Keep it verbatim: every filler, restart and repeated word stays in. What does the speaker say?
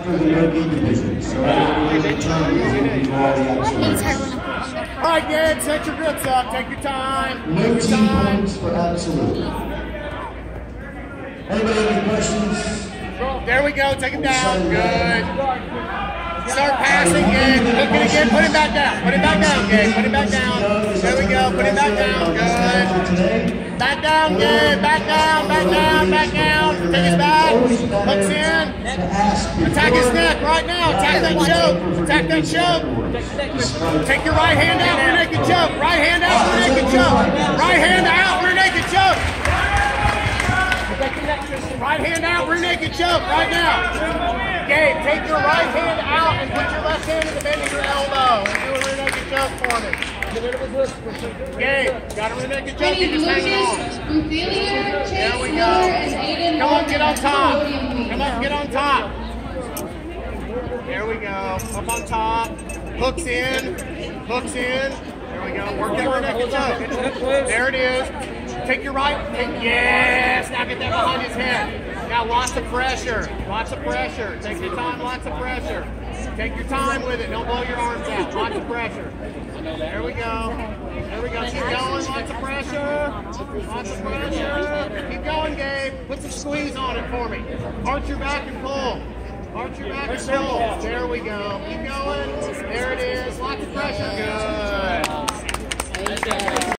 for the rookie division. So everybody turn before all the absolutes. All right, Gabe, set your grips up. Take your time. No Take your team time. points for absolute. Anybody have any questions? There we go. Take it down. Good. Start passing, Gabe. Look at it again. Put it back down. Put it back down, Gabe. Put it back down. There we go. Put it back down. Good. Back down, Gabe. Back down. Back down. Back down. Take his back. Hooks in. Attack his neck right now. Attack that choke. Attack that choke. Take your right hand out. Rear naked choke. Right hand out. Rear naked choke. Right hand out. Rear naked choke. Right hand out. Rear naked choke. Right now. Gabe, take your right hand out and put your left hand in the bend of your elbow and do a rear naked choke for me. Gabe, got a rear naked choke, you just hang on. There we go. Come on, get on top. Come on, get on top. There we go. Up on top. Hooks in. Hooks in. There we go. Work that rear naked choke. There it is. Take your right. Take, yes. Now get that behind his head. Got lots of pressure. Lots of pressure. Take your time. Lots of pressure. Take your time with it. Don't blow your arms out. Lots of pressure. There we go. There we go. Keep going. Lots of pressure. Lots of pressure. Keep going, Gabe. Put some squeeze on it for me. Arch your back and pull. Arch your back and pull. There we go. Keep going. There it is. Lots of pressure. Good.